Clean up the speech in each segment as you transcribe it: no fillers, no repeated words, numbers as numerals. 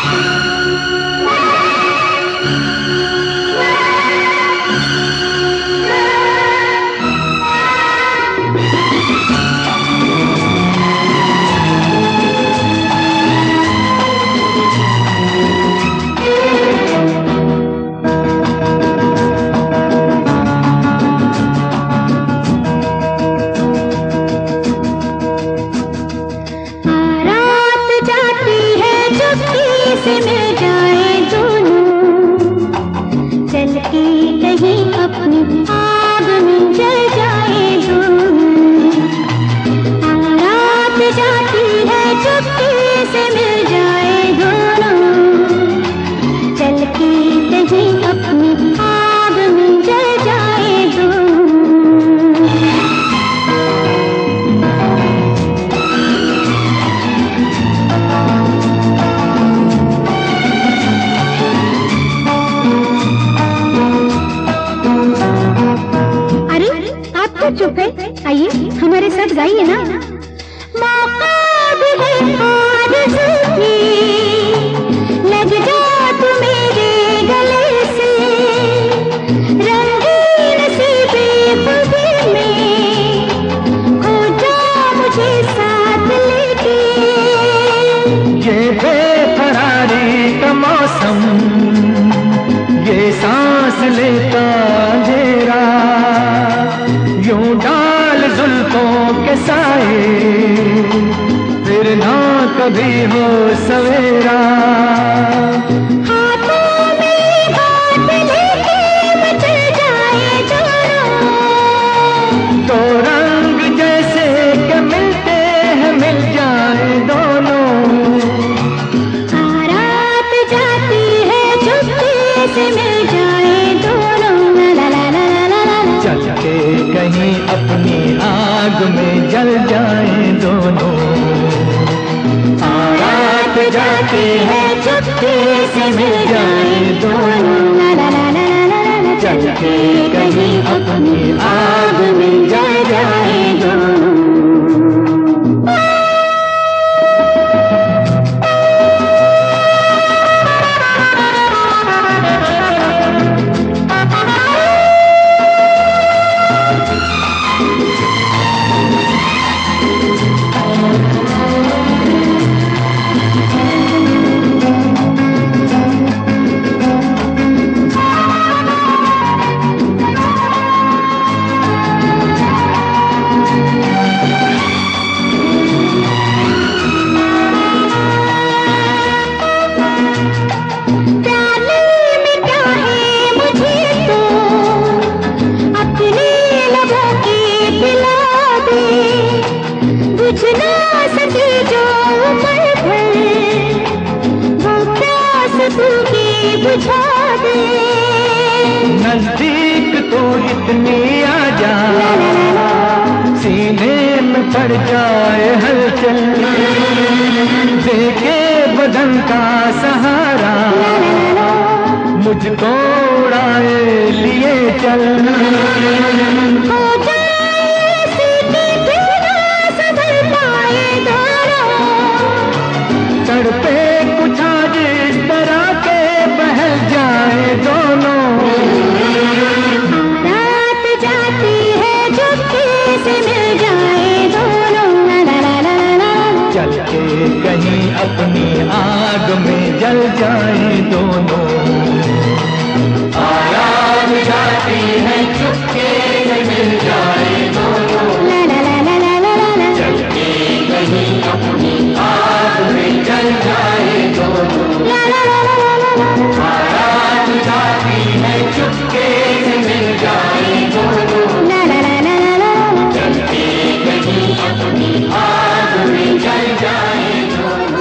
चुप है, आइए हमारे साथ गाइए ना। मौका भी है आरज़ू की, लग जा तू मेरे गले से, रंगीन सी बेखुदी में खो जा मुझे साथ लेके। ये बेकरारी का मौसम, ये सांस लेता अंधेरा, यूं डाल जुल्फों के साए, फिर ना कभी हो सवेरा। हाथों में हाथ लेके मचल जाए दोनों, दो रंग जैसे के मिलते हैं मिल जाए दोनों। रात जाती है चुपके से मिल जाए दोनों, ला ला ला ला ला ला। चल के कहीं अपनी आग में जल जाए दोनों। रात जाती है चुपके से मिल जाए दोनों, ला ला ला ला ला ला। चल के कहीं अपनी आग में जल जाए दोनों। नजदीक तो इतनी आ जा, सीने में पड़ जाए हलचल, देके बदन का सहारा, मुझको उड़ाए लिए चल। तड़पे कुछ आज इस तरह के बहल जाए दोनों। रात जाती है चुपके से मिल जाए दोनों, ला ला ला ला ला। चल के कहीं अपनी आग में जल जाए दोनों। रात जाती है चुपके से मिल जाए दोनों, ला ला ला ला ला ला ला। चल के कहीं अपनी आग में जल जाए दोनों। ला ला ला ला ला ला। रात जाती है चुपके से मिल जाए दोनों, ला ला ला ला ला ला। चल के कहीं अपनी आग में जल जाए दोनों।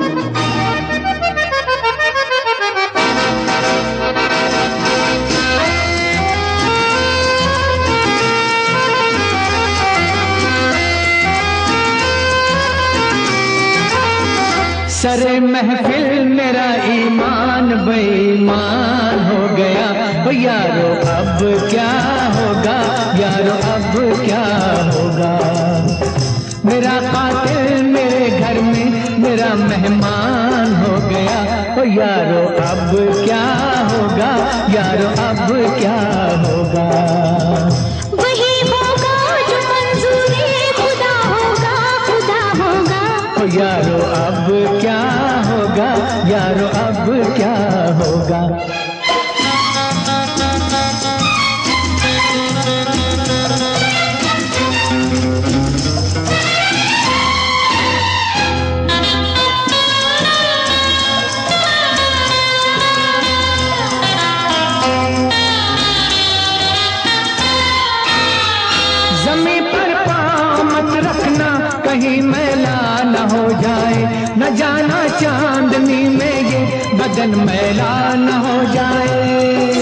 सरे महफिल मेरा ईमान बेईमान हो गया। ओ यारो अब क्या होगा, यारो अब क्या होगा। मेरा कातिल मेरे घर में मेरा मेहमान हो गया। ओ ओ यारो अब क्या होगा, यारो अब क्या होगा। वही होगा जो मंजूरी खुदा होगा, खुदा होगा। ओ यारो अब क्या होगा, यारो अब क्या होगा। जमीन पर पाँव मत रखना कहीं मैला न हो जाए, न जाना चांदनी में ये बदन मैला न हो जाए।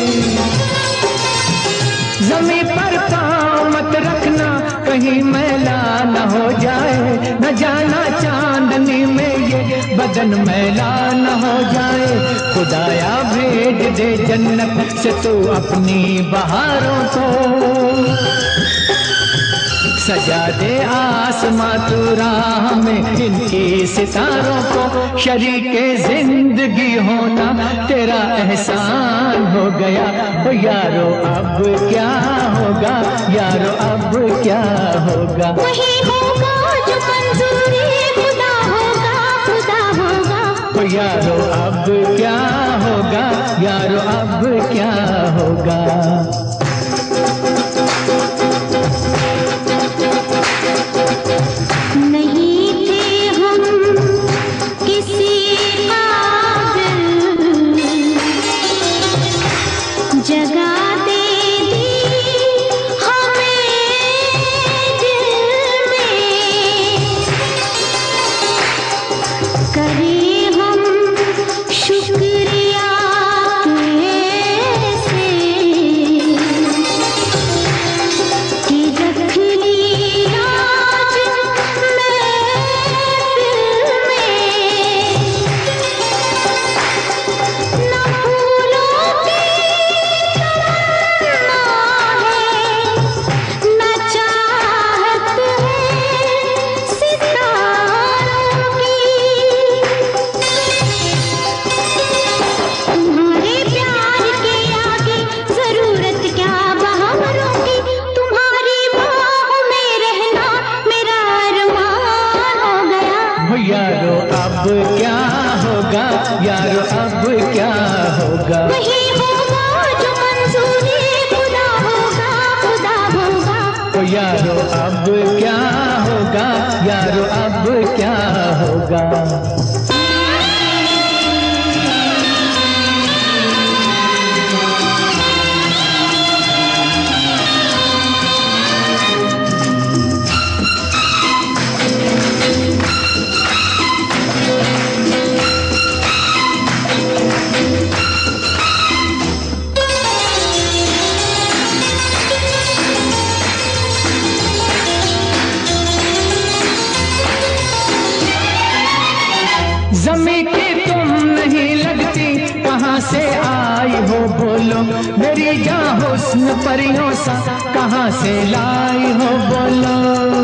जमीन पर पाँव मत रखना कहीं मैला न हो जाए, न जाना चांदनी में ये बदन मैला न हो जाए। खुदाया भेज दे जन्नत से तू अपनी बहारों को, सजा दे आसमां तू राह में इनकी सितारों को। शरीके जिंदगी होना तेरा एहसान हो गया। ओ यारो अब क्या होगा, यारो अब क्या होगा। वही होगा जो मंजूरी खुदा होगा, खुदा होगा। ओ यारो अब क्या होगा, यारो अब क्या होगा। नहीं थे हम किसी काबिल, जगह दे दी हमें दिल में। करें हम शुक्रिया कैसे कि रख लिया यारो अब क्या होगा, यारो अब क्या होगा। वही होगा जो मंजूरी खुदा होगा, खुदा होगा। ओ यारो अब क्या होगा, यारो अब क्या होगा। जमी की तुम नहीं लगती, कहाँ से आई हो बोलो। मेरी जान हुस्न परियों सा कहाँ से लाई हो बोलो।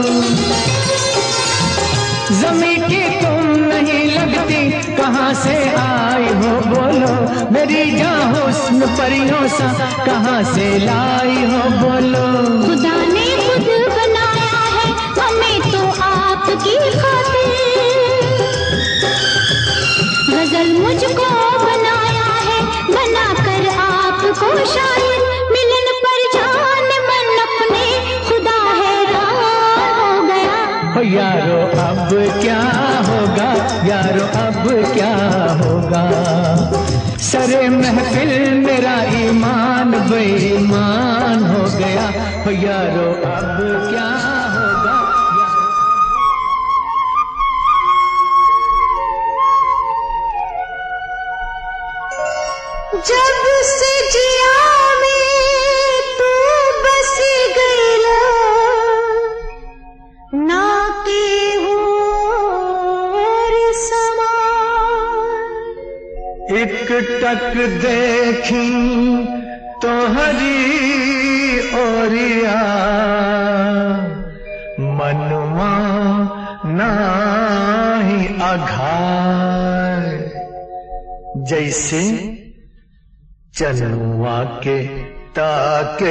जमी की तुम नहीं लगती, कहाँ से आई हो बोलो। मेरी जान हुस्न परियों सा कहाँ से लाई हो बोलो। खुदा ने खुद बनाया है हमें तो आपकी खातिर, गजल मुझको बनाया है बनाकर आपको शायर। मिलन पर जान मन अपने खुदा हैरान हो गया। ओ यारो अब क्या होगा, यारो अब क्या होगा। सरे महफिल मेरा ईमान बेईमान हो गया। ओ यारो अब क्या होगा। जब से जिया में तू बसी गईला, ना के और समान। एक टक देखी तो हरी ओरिया, मनवा नाही आघार। जैसे चनुआ के ताके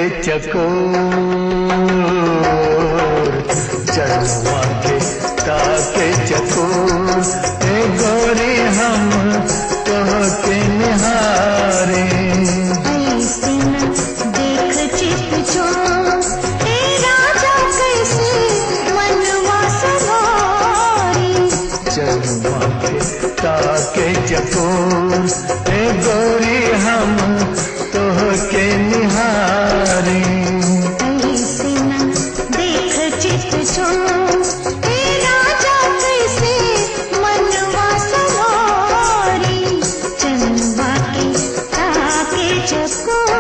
चकोर, चनुआ के ताके चकोर, ए गोरी हम तो के निहारे। ऐसे न देख चित चोर, ए राजा कैसे मनवा सवारी। चनुआ के ताके चकोर, ए गोरी हम तो के निहारे। ऐसे न देख चित चोर, ए राजा कैसे मनवा सवारी। चनुआ के ताके चकोर।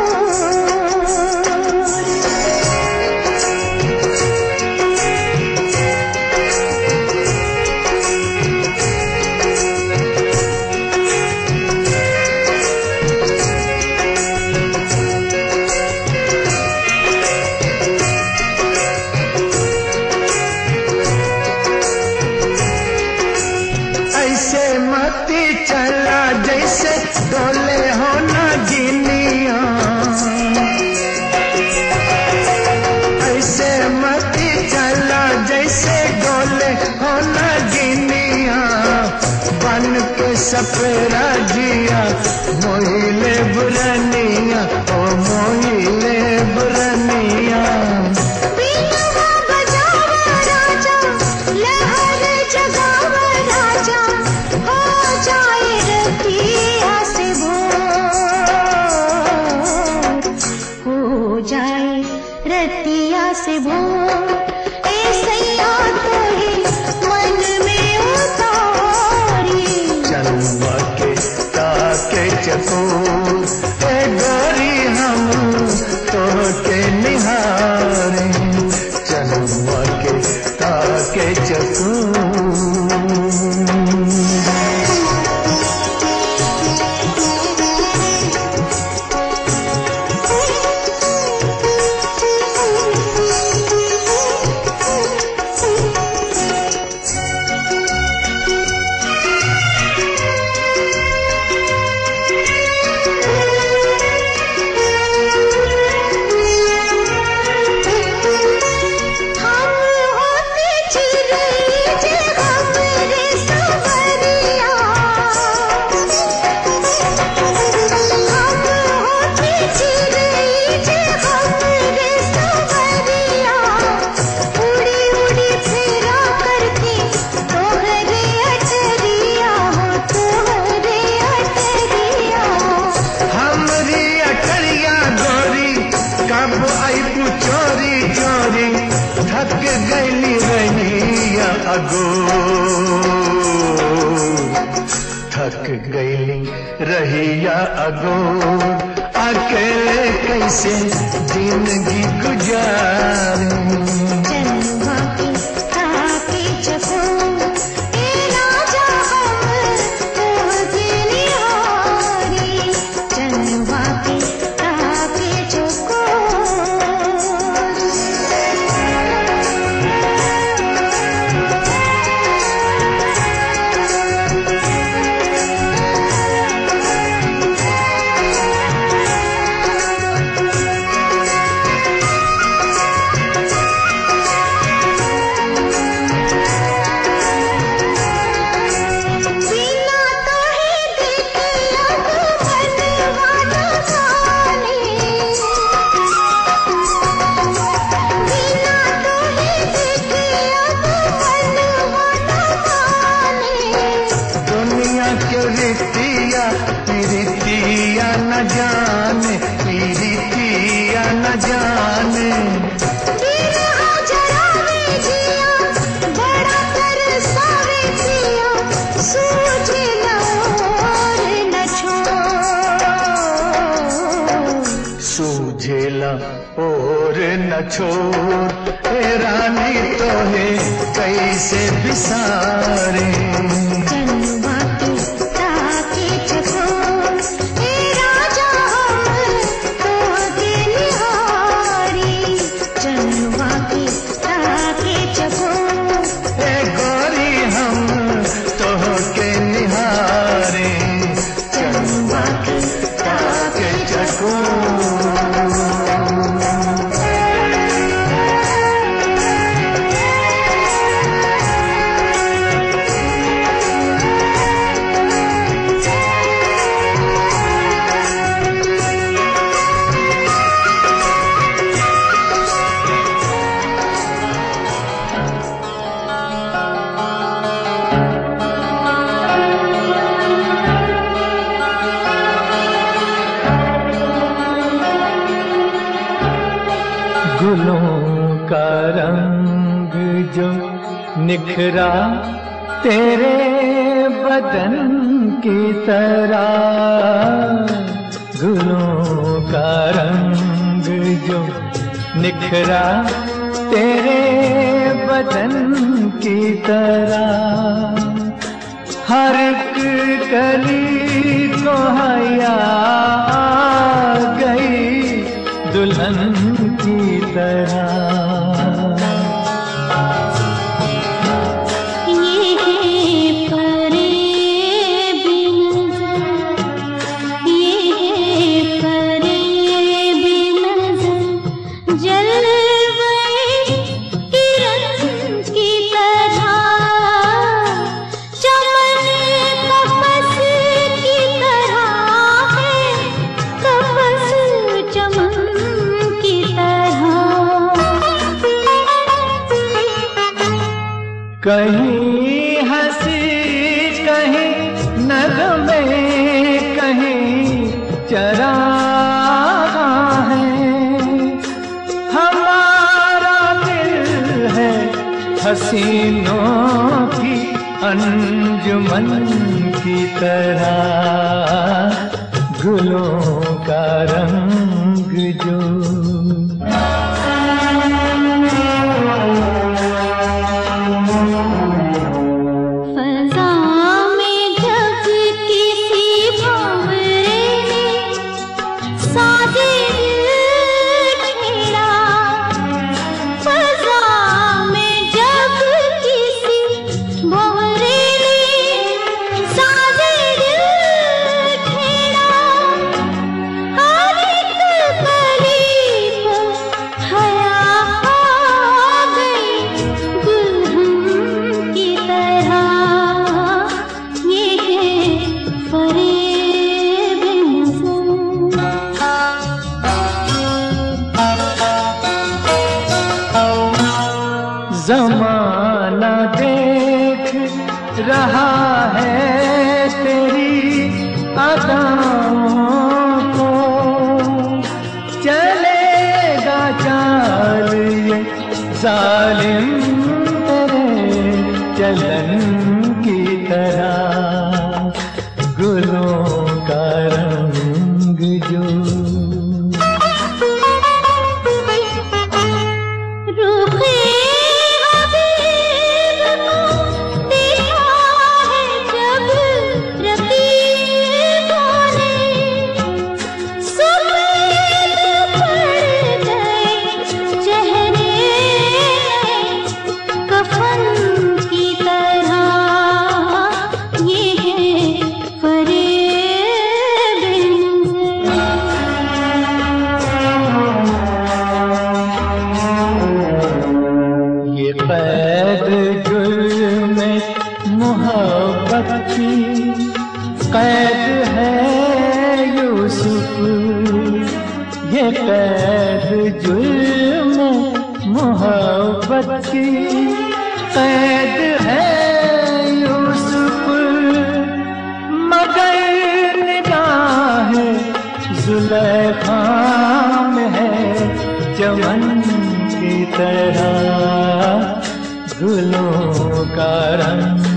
ऐसे मती चला जैसे डोले हो ना गिनिया, ऐसे मती चला जैसे डोले हो ना गिनिया। बन के सपेरा जिया मोहिले बुरनिया, ओ मोहिले बुरनिया। बीनवा बजावा राजा, लहर जगावा राजा, हो जाए रतिया से भोर, हो जाए रतिया से भोर। ए सैया तो ही मन में उतारी। चनुआ के ताके चकोर, ए गोरी हम तो के निहारे। चनुआ के ताके चकोर। हम होते चिड़ै जे हमरे सवरिया, हम होते चिड़ै जे हमरे सवरिया। उड़ी उड़ी फेरा करती तोहरे अटरिया, हो तोहरे अटरिया। हमरी अटरिया गोरी कब आई तू चोरी चोरी, थक गईली रहिया अगो, थक गईली रहिया अगो। अकेले कैसे जिंदगी गुजारे। चनुआ के ताके चकोर, ए राजा हम तोहके निहारी। चनुआ के ताके बिना तोहे देखे अब मनवा न जाने। बिना तोहे देखे अब मनवा न जाने। दुनिया के रीतिया पीरितिया न जाने, पीरितिया न जाने। बिरहा जरावे जिया, बड़ा तरसावे पिया, सूझे न और न छोड़। सूझेला और न छोड़, ए रानी तो है कैसे बिसारे। चनुआ के ताके चकोर, ए राजा हम तोहके निहारी। चनुआ के ताके चकोर, ए गोरी हम तो के निहारे। चनुआ गुलों का रंग जो निखरा तेरे बदन की तरह, गुलों का रंग जो निखरा तेरे बदन की तरह, हर एक कली को हया आ गई दुल्हन की तरह। कहीं हंसी कहीं नगमे कहीं चरागा है, हमारा दिल है हसीनों की अंजुमन की तरह, गुलों का रंग जो ज़माना देख रहा है तेरी अदाओं को, चलेगा चाल ये जालिम तेरे चलन की तरह, गुलों का रंग जो मोहब्बत की कैद है यूसुफ, ये कैद जुल्म मोहब्बत की कैद है यूसुफ, मगर निगाह जुलेखा में है चमन की तरह, गुलों का रंग